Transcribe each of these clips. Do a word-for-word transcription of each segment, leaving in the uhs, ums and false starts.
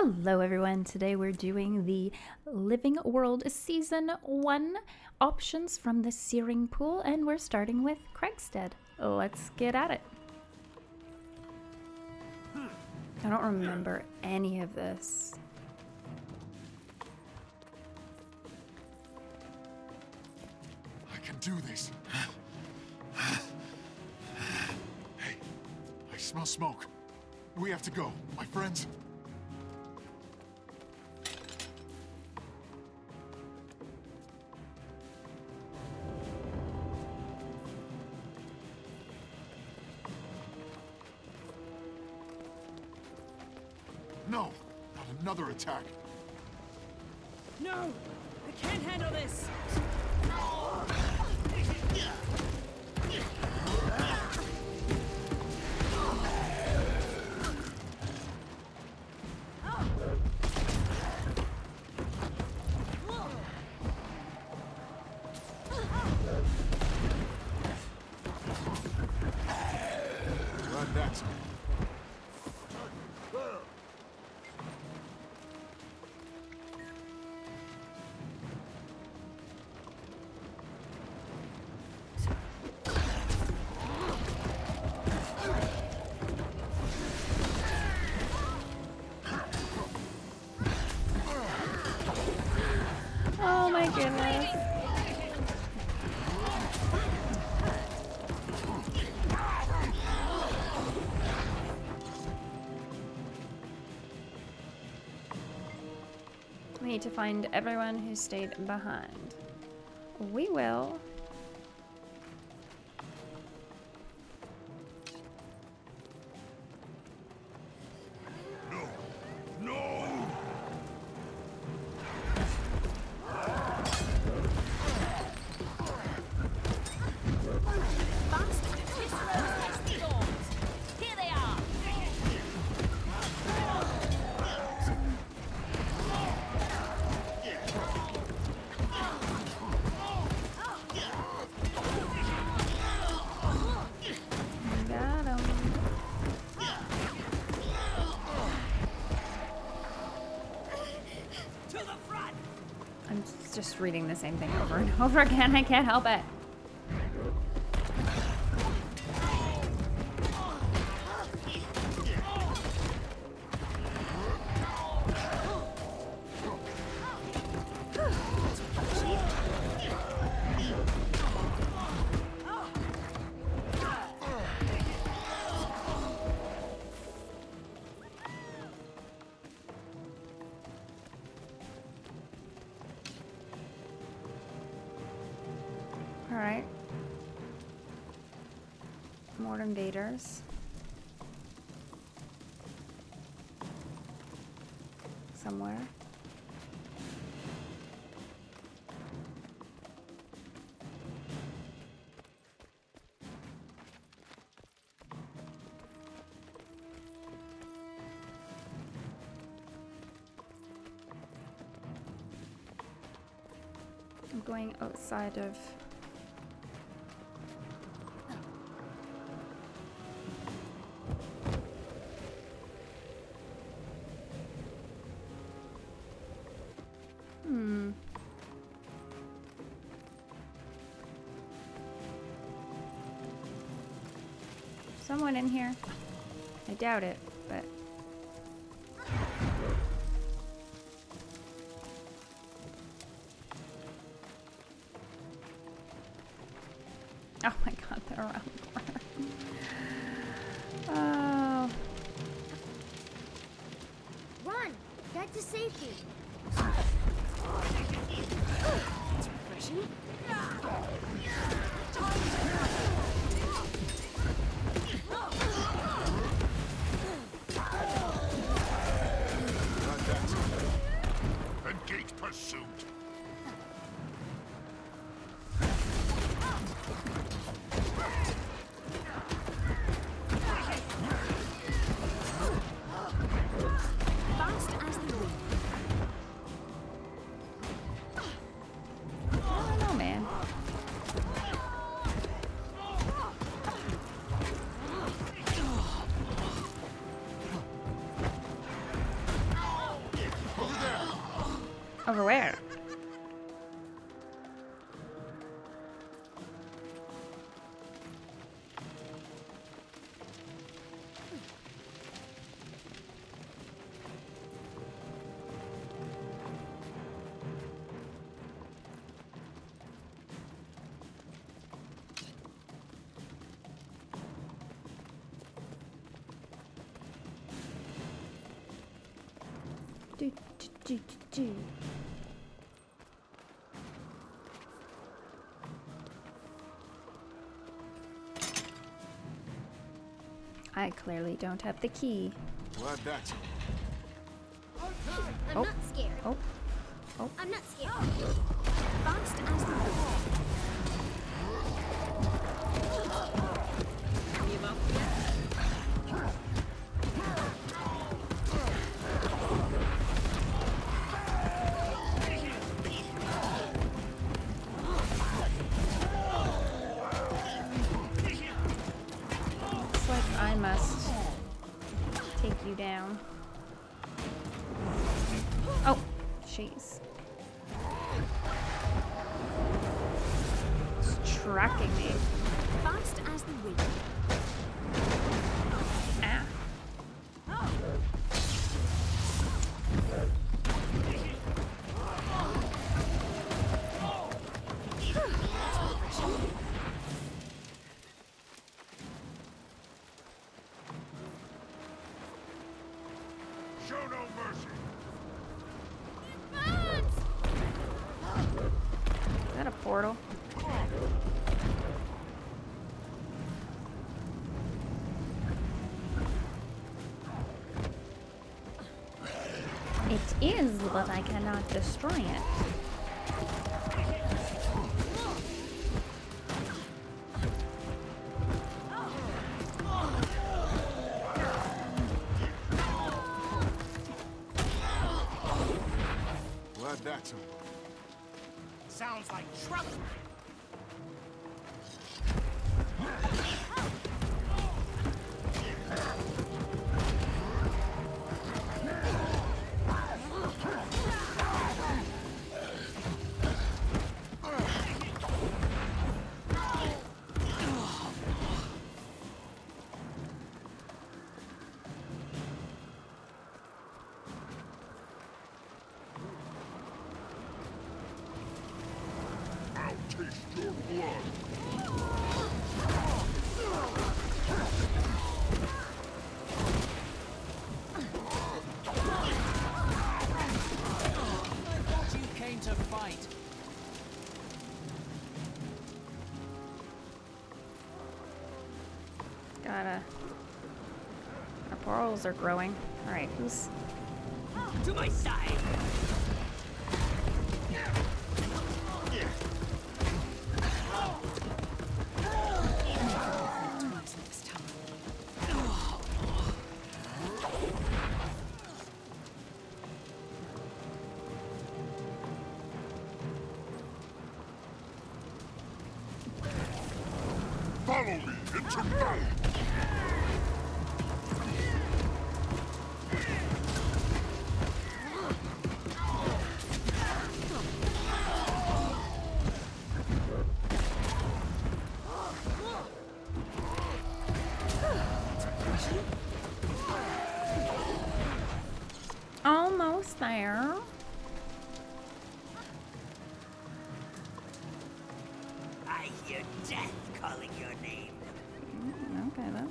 Hello everyone, today we're doing the Living World Season one options from the Searing Pool, and we're starting with Craigstead. Let's get at it. I don't remember any of this. I can do this. Hey, I smell smoke. We have to go, my friends. No, not another attack. No! I can't handle this! Glad that's it. Oh my goodness. We need to find everyone who stayed behind. We will. Here they are! Got 'em. To the front! I'm just reading the same thing over and over again. I can't help it. All right. More invaders. Somewhere. I'm going outside of Hmm. Someone in here. I doubt it, but oh my god, they're around the corner. Oh. Run! Get to safety! Refreshing? Glad that's it. Engage pursuit. Fast as the wind. I don't know, man. Over where? Do, do, do, do, do. I clearly don't have the key. Glad that's... I'm Oh. not scared. Oh, oh. I'm not scared. Fast as the wind. Give up yet? Looks like I must take you down. Oh, jeez. It's tracking me. Fast as the wind. Ah. Show no mercy! Is that a portal? It is, but I cannot destroy it. Glad that's over. Sounds like trouble. I'll taste your blood. You came to fight. Gotta. Our portals are growing. Alright, who's. To my side. Next time. Follow me into battle! Almost there. I hear death calling your name. Mm, okay then.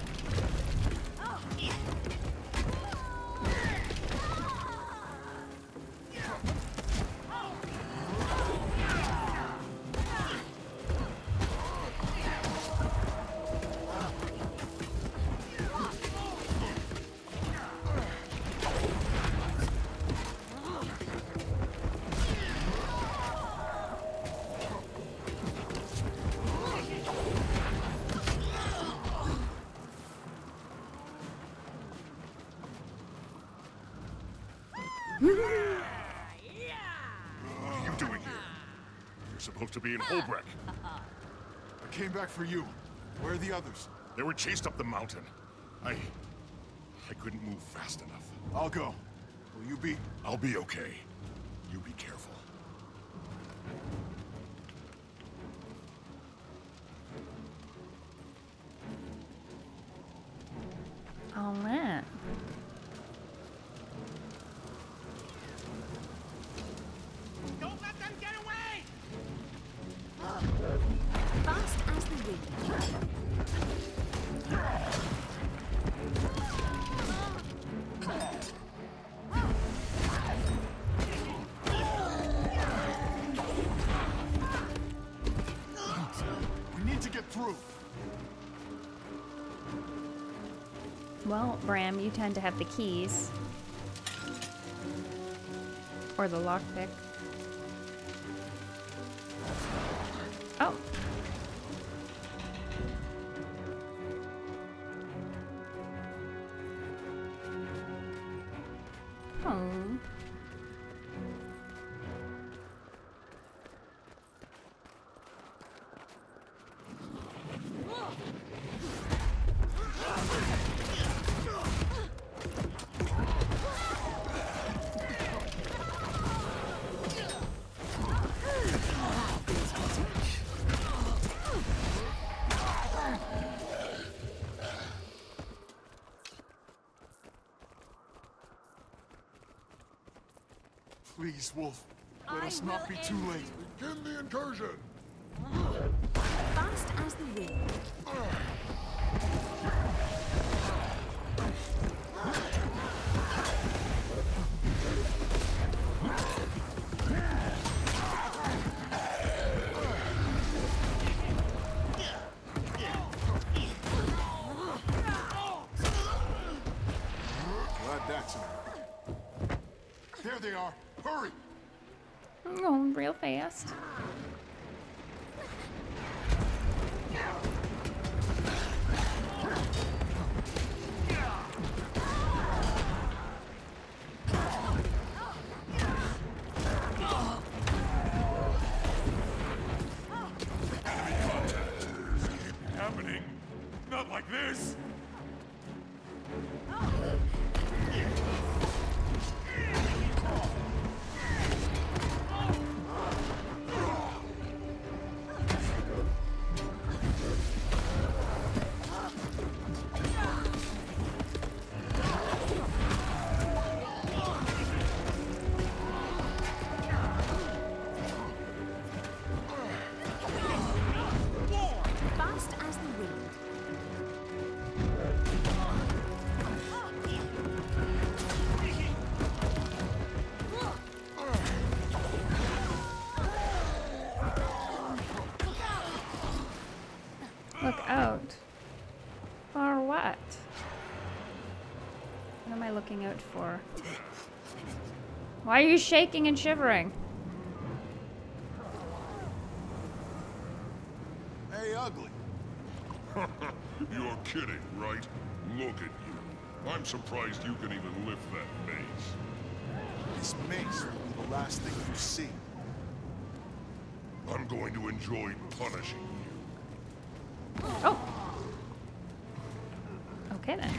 What are you doing here? You're supposed to be in Holbrook. I came back for you. Where are the others? They were chased up the mountain. I... I couldn't move fast enough. I'll go. Will you be? I'll be okay. You be careful. All right. Don't let them get away! Fast as the wind. We need to get through. Well, Bram, you tend to have the keys. Or the lockpick. Oh. Oh. Please, Wolf. Let I us not will be too end late. Begin the incursion. Fast as the wind. Glad that's enough. There they are. Hurry! I'm going real fast. Happening. Not like this. Fast as the wind. Look out. For what? What am I looking out for? Why are you shaking and shivering? Hey, ugly. You're kidding, right? Look at you. I'm surprised you can even lift that mace. This mace will be the last thing you see. I'm going to enjoy punishing you. Oh. Okay then.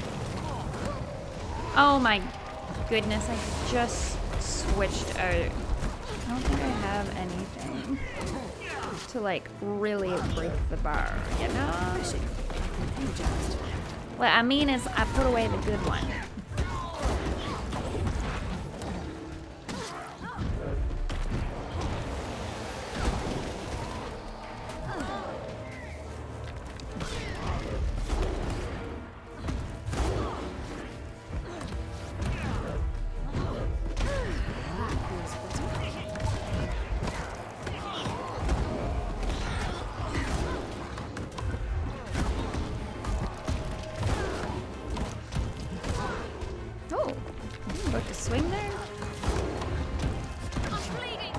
Oh my goodness, I just switched out. I don't think I have anything to like really break the bar, you know? What I mean is I put away the good one. Oh, I'm about to swing there. I'm bleeding.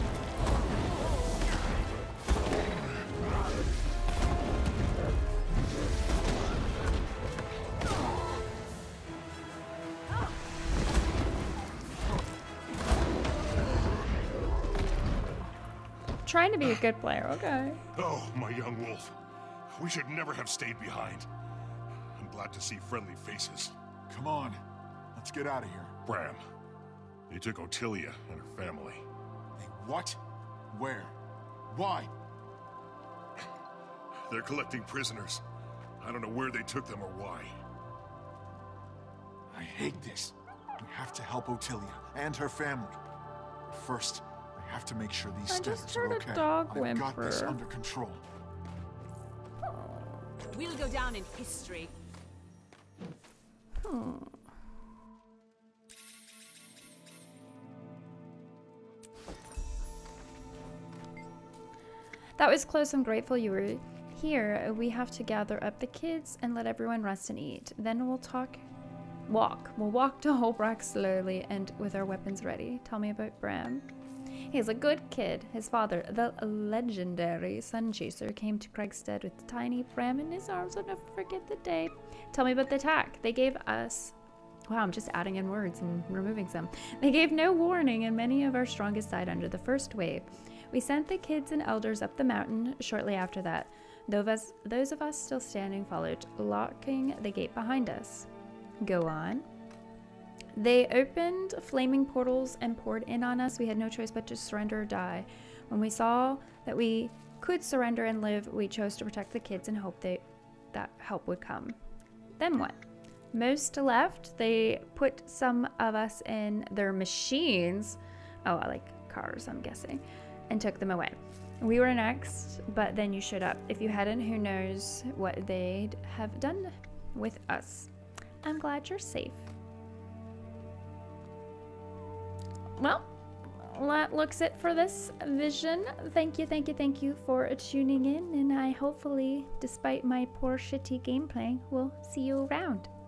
Trying to be a good player, okay. Oh, my young wolf. We should never have stayed behind. I'm glad to see friendly faces. Come on. Let's get out of here. Bram, They took Otilia and her family. They what? Where? Why? They're collecting prisoners. I don't know where they took them or why. I hate this. We have to help Otilia and her family. But first, I have to make sure these I stairs just are heard a okay. dog I've got this whimper. under control. We'll go down in history. Hmm. That was close. I'm grateful you were here. We have to gather up the kids and let everyone rest and eat. Then we'll talk. Walk. We'll walk to Holbrook slowly and with our weapons ready. Tell me about Bram. He's a good kid. His father, the legendary Sun Chaser, came to Craigstead with tiny Bram in his arms. I'll never forget the day. Tell me about the attack. They gave us... Wow, I'm just adding in words and removing some. They gave no warning, and many of our strongest died under the first wave. We sent the kids and elders up the mountain shortly after that. Those, those of us still standing followed, locking the gate behind us. Go on. They opened flaming portals and poured in on us. We had no choice but to surrender or die. When we saw that we could surrender and live, we chose to protect the kids and hope they, that help would come. Then what? Most left. They put some of us in their machines. Oh, like cars, I'm guessing. And took them away. We were next, but then you showed up. If you hadn't, who knows what they'd have done with us. I'm glad you're safe. Well, that looks it for this vision. Thank you, thank you, thank you for tuning in, and I hopefully, despite my poor shitty gameplay, will see you around.